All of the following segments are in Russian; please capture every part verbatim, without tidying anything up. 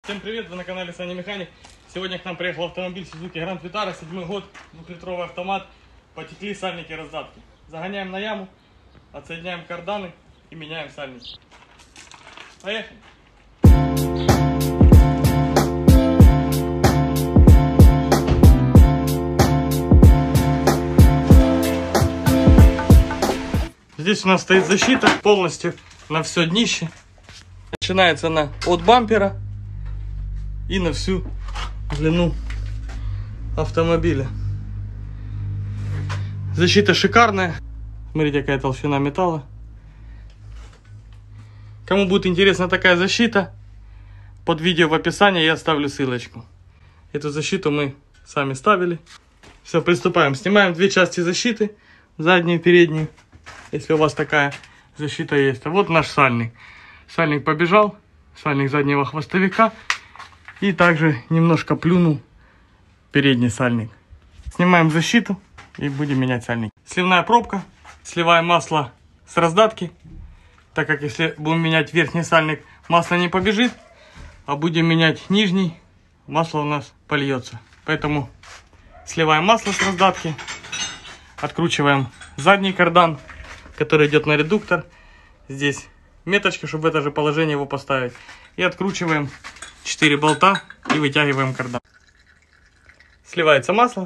Всем привет, вы на канале Саня Механик. Сегодня к нам приехал автомобиль Suzuki Grand Vitara, седьмой год, двухлитровый автомат. Потекли сальники раздатки. Загоняем на яму, отсоединяем карданы и меняем сальники. Поехали! Здесь у нас стоит защита полностью на все днище. Начинается она от бампера и на всю длину автомобиля. Защита шикарная. Смотрите, какая толщина металла. Кому будет интересна такая защита, под видео в описании я оставлю ссылочку. Эту защиту мы сами ставили. Все, приступаем. Снимаем две части защиты, заднюю и переднюю, если у вас такая защита есть. А вот наш сальник. Сальник побежал, сальник заднего хвостовика. И также немножко плюнул передний сальник. Снимаем защиту и будем менять сальник. Сливная пробка. Сливаем масло с раздатки. Так как если будем менять верхний сальник, масло не побежит. А будем менять нижний, масло у нас польется. Поэтому сливаем масло с раздатки. Откручиваем задний кардан, который идет на редуктор. Здесь меточка, чтобы в это же положение его поставить. И откручиваем четыре болта и вытягиваем кардан. Сливается масло.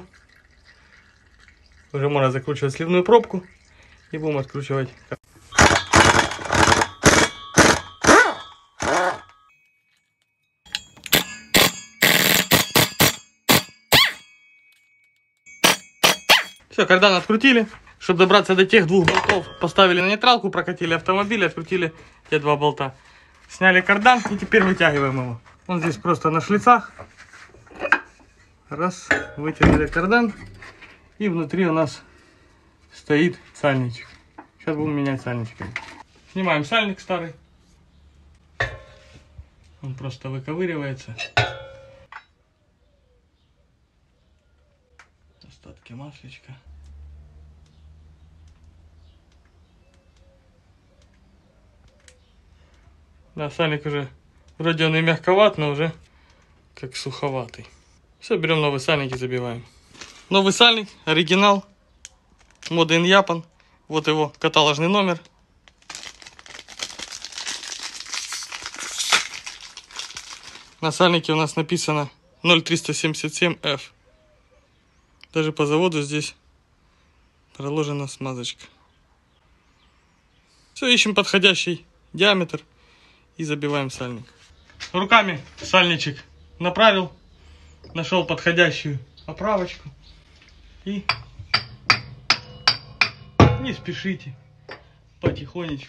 Уже можно закручивать сливную пробку. И будем откручивать. Все, кардан открутили. Чтобы добраться до тех двух болтов, поставили на нейтралку, прокатили автомобиль, открутили те два болта. Сняли кардан и теперь вытягиваем его. Он здесь просто на шлицах. Раз, вытянули кардан. И внутри у нас стоит сальничек. Сейчас будем менять сальнички. Снимаем сальник старый. Он просто выковыривается. Остатки маслечка. Да, сальник уже вроде он и мягковат, но уже как суховатый. Все, берем новый сальник и забиваем. Новый сальник, оригинал, Made in Japan. Вот его каталожный номер. На сальнике у нас написано ноль триста семьдесят семь эф. Даже по заводу здесь проложена смазочка. Все, ищем подходящий диаметр. И забиваем сальник. Руками сальничек направил. Нашел подходящую оправочку. И не спешите. Потихонечку.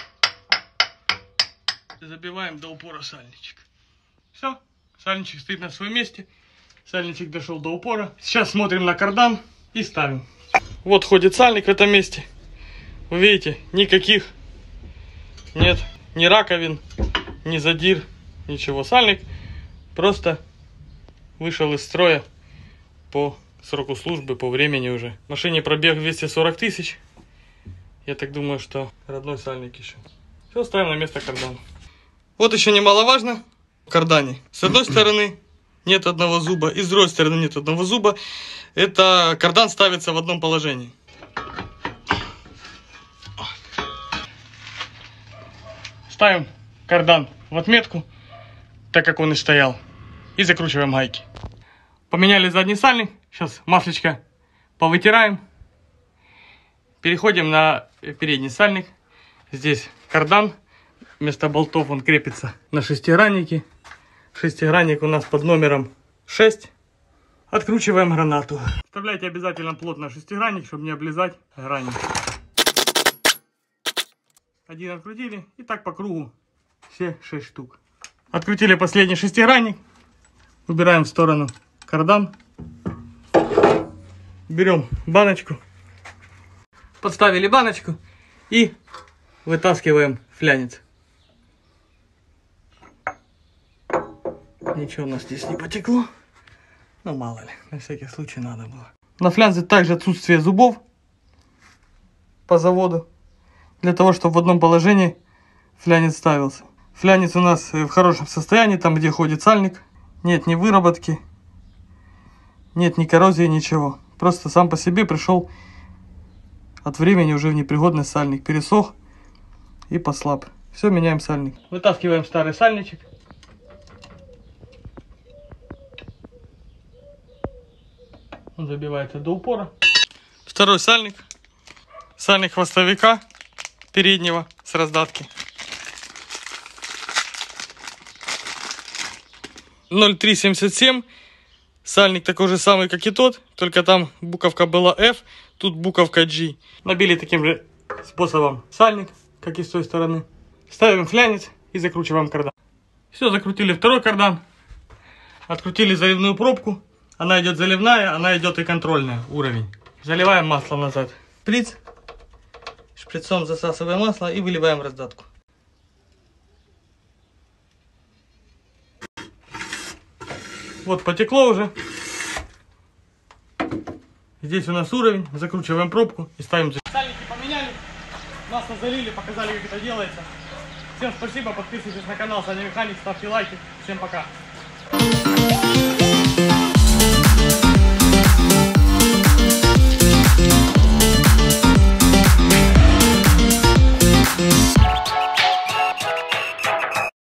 Забиваем до упора сальничек. Все. Сальничек стоит на своем месте. Сальничек дошел до упора. Сейчас смотрим на кардан и ставим. Вот ходит сальник в этом месте. Вы видите, никаких нет. Ни раковин, ни задир, ничего. Сальник просто вышел из строя по сроку службы, по времени уже. В машине пробег двести сорок тысяч. Я так думаю, что родной сальник еще. Все, ставим на место кардан. Вот еще немаловажно в кардане. С одной стороны нет одного зуба, и с другой стороны нет одного зуба. Это кардан ставится в одном положении. Ставим кардан в отметку, так как он и стоял, и закручиваем гайки. Поменяли задний сальник, сейчас маслечко повытираем. Переходим на передний сальник. Здесь кардан, вместо болтов он крепится на шестиграннике. Шестигранник у нас под номером шесть. Откручиваем гранату. Вставляйте обязательно плотно шестигранник, чтобы не облизать грани. Один открутили, и так по кругу все шесть штук. Открутили последний шестигранник. Убираем в сторону кардан. Берем баночку. Подставили баночку и вытаскиваем флянец. Ничего у нас здесь не потекло. Ну мало ли, на всякий случай надо было. На флянце также отсутствие зубов по заводу. Для того, чтобы в одном положении флянец ставился. Флянец у нас в хорошем состоянии, там где ходит сальник. Нет ни выработки, нет ни коррозии, ничего. Просто сам по себе пришел от времени уже в непригодность сальник. Пересох и послаб. Все, меняем сальник. Вытаскиваем старый сальничек. Он забивается до упора. Второй сальник. Сальник хвостовика переднего с раздатки. ноль три семьдесят семь. Сальник такой же самый, как и тот, только там буковка была F, тут буковка G. Набили таким же способом сальник, как и с той стороны. Ставим флянец и закручиваем кардан. Все, закрутили второй кардан. Открутили заливную пробку. Она идет заливная, она идет и контрольная, уровень. Заливаем масло назад. Шприц. Шприцом засасываем масло и выливаем раздатку. Вот потекло уже. Здесь у нас уровень. Закручиваем пробку и ставим. Сальники поменяли. Масло залили, показали, как это делается. Всем спасибо, подписывайтесь на канал Саня Механик, ставьте лайки. Всем пока.